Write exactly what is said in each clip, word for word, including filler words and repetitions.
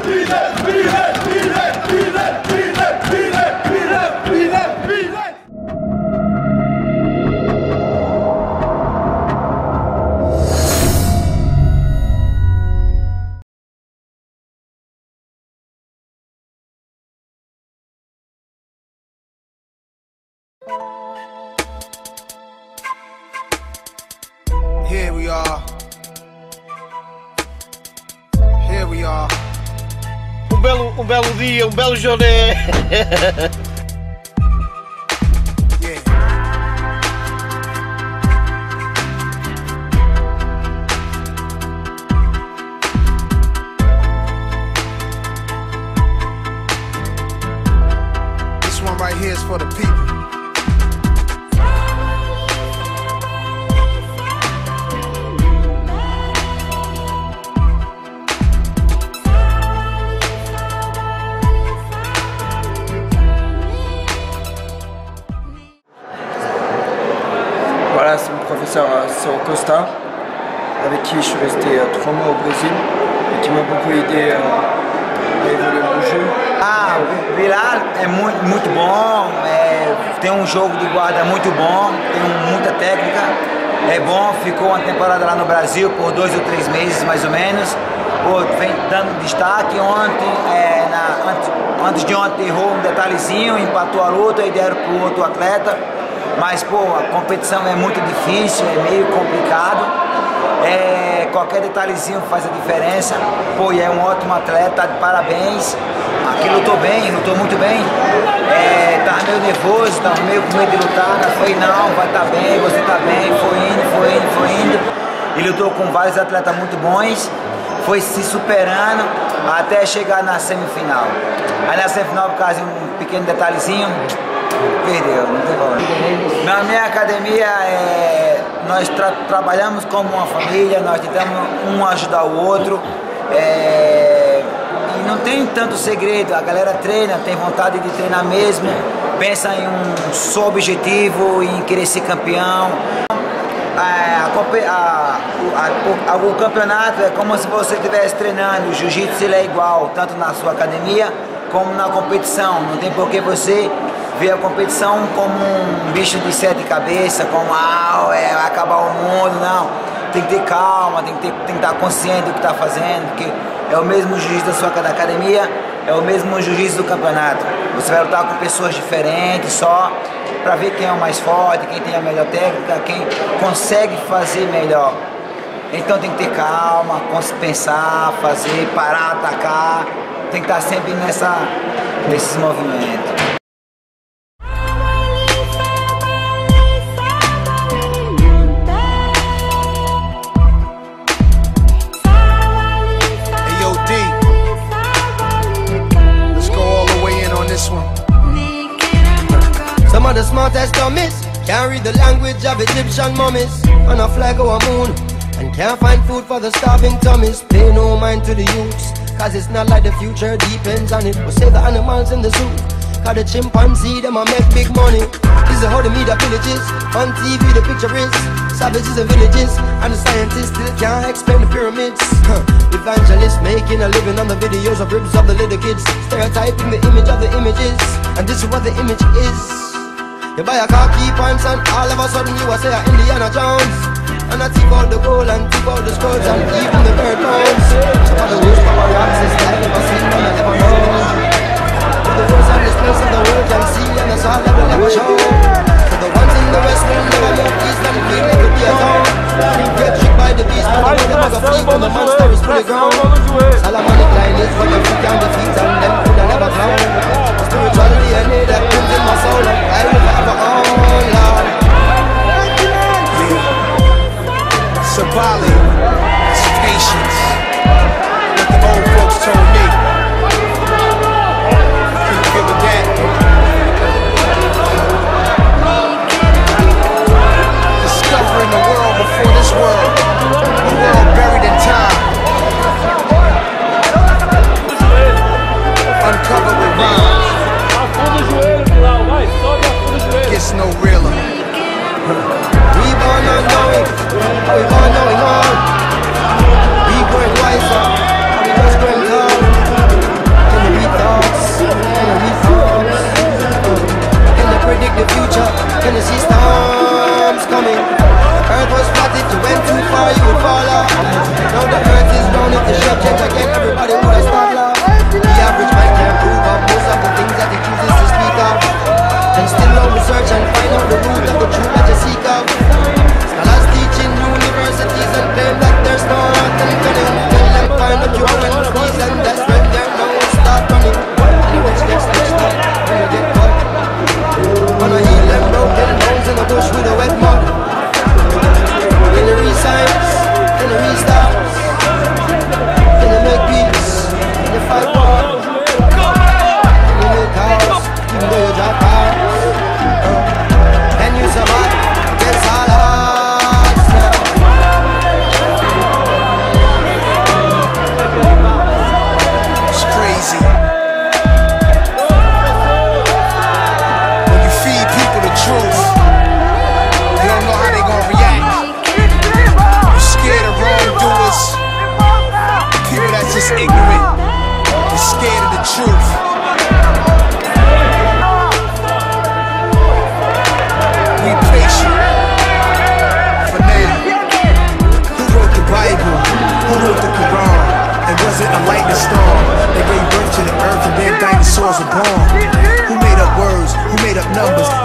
Here we are. Here we are. Um belo, um belo dia, um belo jornê. Yeah. This one right here is for the people. Voilà, c'est mon professeur Ciro Costa, avec qui je suis resté trois mois au Brésil et qui m'a beaucoup aidé a evoluir no jeu. Ah, o Bilal é muito, muito bom, é, tem um jogo de guarda muito bom, tem um, muita técnica, é bom, ficou uma temporada lá no Brasil por dois ou três meses mais ou menos, pô, vem dando destaque. Ontem, é, na, antes, antes de ontem errou um detalhezinho, empatou a luta e deram para o outro atleta. Mas, pô, a competição é muito difícil, é meio complicado. É, qualquer detalhezinho faz a diferença. Pô, e é um ótimo atleta, de parabéns. Aqui lutou bem, lutou muito bem. É, tava meio nervoso, tava meio com medo de lutar. Mas foi, não, vai estar tá bem, você tá bem. Foi indo, foi indo, foi indo. Ele lutou com vários atletas muito bons. Foi se superando até chegar na semifinal. Aí na semifinal, por causa de um pequeno detalhezinho, perdeu, não tem problema. Na minha academia, é, nós tra trabalhamos como uma família, nós tentamos um ajudar o outro. É, e não tem tanto segredo, a galera treina, tem vontade de treinar mesmo, pensa em um só objetivo, em querer ser campeão. A, a, a, a, o campeonato é como se você estivesse treinando, o jiu-jitsu é igual, tanto na sua academia como na competição. Não tem por que você ver a competição como um bicho de sete cabeças, como ah, é, vai acabar o mundo, não. Tem que ter calma, tem que, ter, tem que estar consciente do que está fazendo, porque é o mesmo jiu-jitsu da sua da academia, é o mesmo jiu-jitsu do campeonato. Você vai lutar com pessoas diferentes só para ver quem é o mais forte, quem tem a melhor técnica, quem consegue fazer melhor. Então tem que ter calma, pensar, fazer, parar, atacar, tem que estar sempre nessa, nesses movimentos. Some of the smartest dummies can't read the language of Egyptian mummies on a flag or a moon, and can't find food for the starving tummies. Pay no mind to the youths, cause it's not like the future depends on it. We'll save the animals in the zoo, cause the chimpanzee them a make big money. This is how the media villages, on T V the picture is savages and villages, and the scientists still can't explain the pyramids. Huh. Evangelists making a living on the videos of ribs of the little kids, stereotyping the image of the images, and this is what the image is. You buy a car, key pants, and all of a sudden you are say a Indiana Jones, and I tip out the gold and tip out the scrolls and even the bird bones. Some of the worst paparazzi I've ever seen and I ever know. To the worst and displays of the world can see, and that's all I will ever show. To the ones in the west will never move east and feel like a beer town. Get tricked by the beast, but the bag of feet when the monster is fully grown. Solomonic line is what the freak and defeat, and them could have never clown. Spiritual D N A that lives in my soul, and I will never own, Lord. Savali, it's patience. What the old folks told me. Keep giving that. Discovering the world before this world. A world buried in time.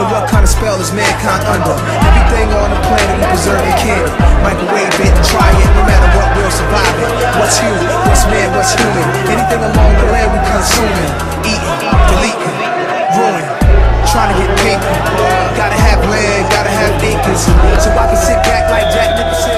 And what kind of spell is mankind under? Everything on the planet we preserve and can. Microwave it, try it, no matter what, we'll survive it. What's human? What's man? What's human? Anything along the land we consuming. Eating, deleting, ruin, trying to get paper. Gotta have land, gotta have acres, so I can sit back like Jack Nicholson.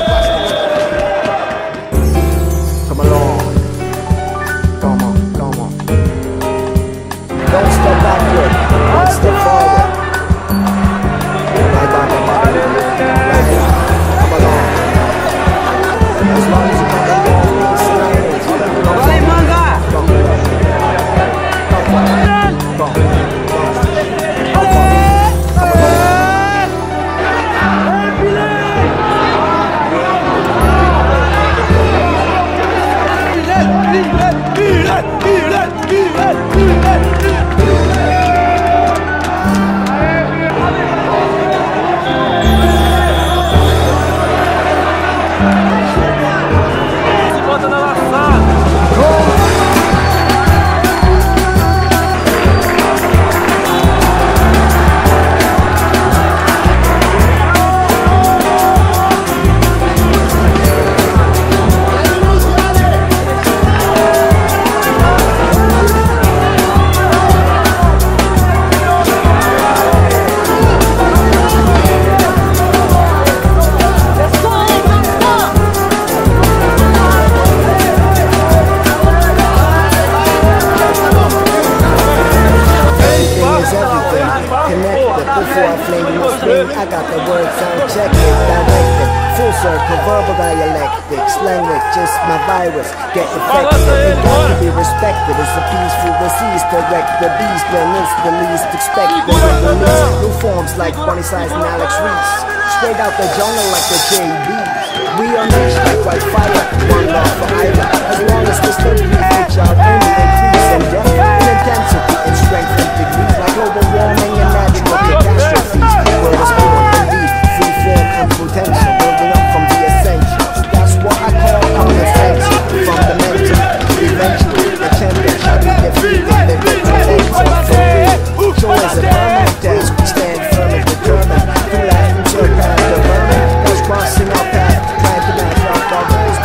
Come along. Come on, come on. Don't step backward, don't step forward. Right back, right back. Right. Come along. As long as you come along with the silence. Vale, manga! Come on. Come on. Come on. I got the words sound check it, directed, full circle, verbal dialectics, language, just my virus, get infected, it got to be respected, it's a peaceful disease, correct the beast when it's the least expected, release new forms like Bonnie Size and Alex Reese, straight out the jungle like the J Bs, we unleash like wildfire, one love for either, as long as this thing we reach out, only increase in depth, in intensity, and strength and degrees, like global warming and natural catastrophes. Word is born from these free form and potential, building up from the essentials. That's what I call common sense. From the mental, eventually, the champion shall be defeated. They will protect us for real. So as a permanent task, we stand firm and determined to laugh and surpass the vermin that's crossing our path, trying to match up our goals.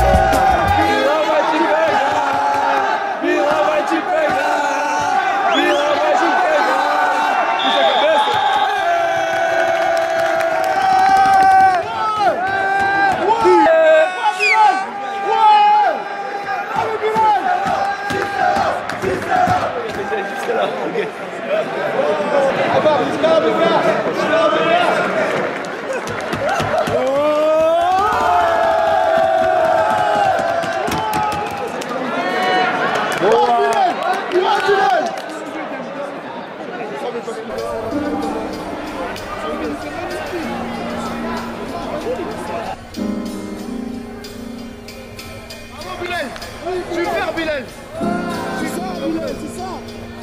Super Bilal! C'est ça, Bilal, c'est ça.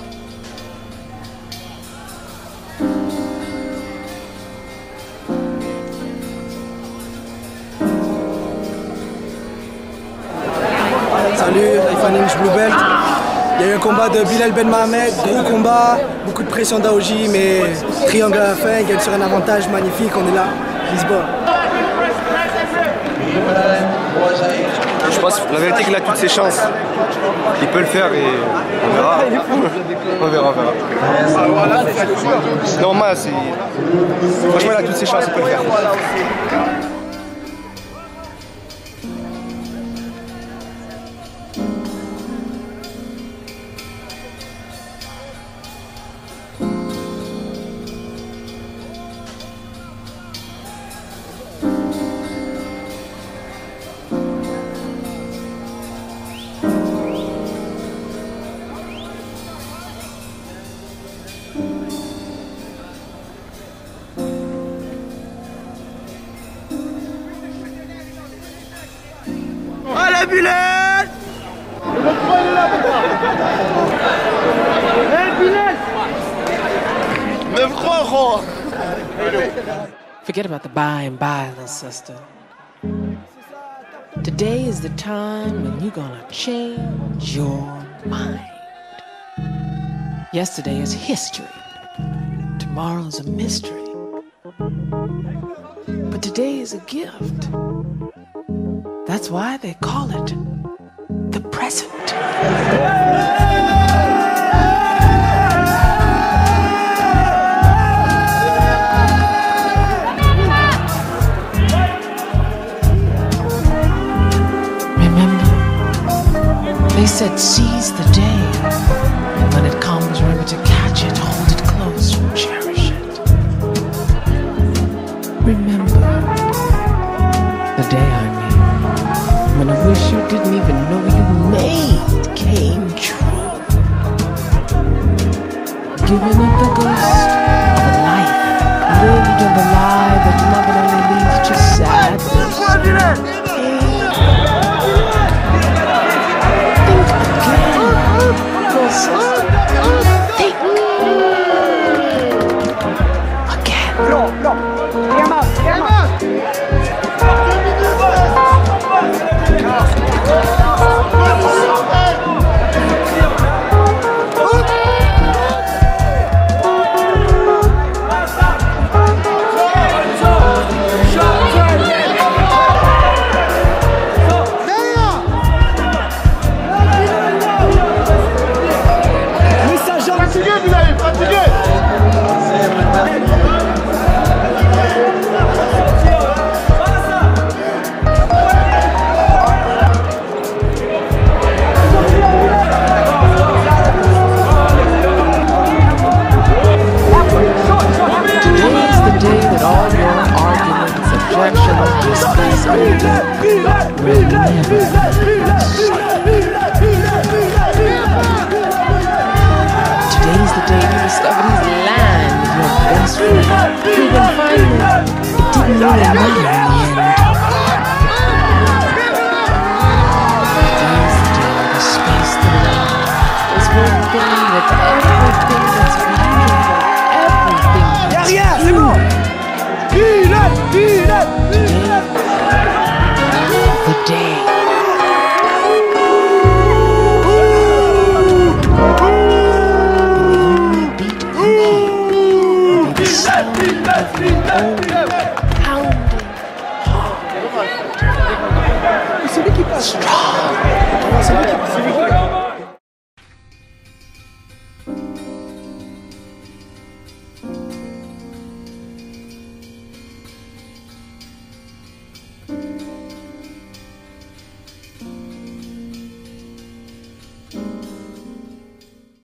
Salut, Ifanings Blue Belt. Il y a eu un combat de Bilal Ben Mohamed, gros combat, beaucoup de pression d'Aoji, mais triangle à la fin, il gagne sur un avantage magnifique, on est là, Lisbonne. Je pense la vérité qu'il a toutes ses chances. Il peut le faire et on verra. On verra, on verra. Non, moi, c'est... Franchement, il a toutes ses chances, il peut le faire. Allez Bilal! Forget about the by and by, little sister. Today is the time when you're gonna change your mind. Yesterday is history. Tomorrow's a mystery. But today is a gift. That's why they call it the present. They said seize the day, and when it comes, remember to catch it, hold it close, cherish it. Remember the day I mean, when a wish you didn't even know you made came true. Giving up the ghost of a life lived in the lie that never only leads to sadness. Strong.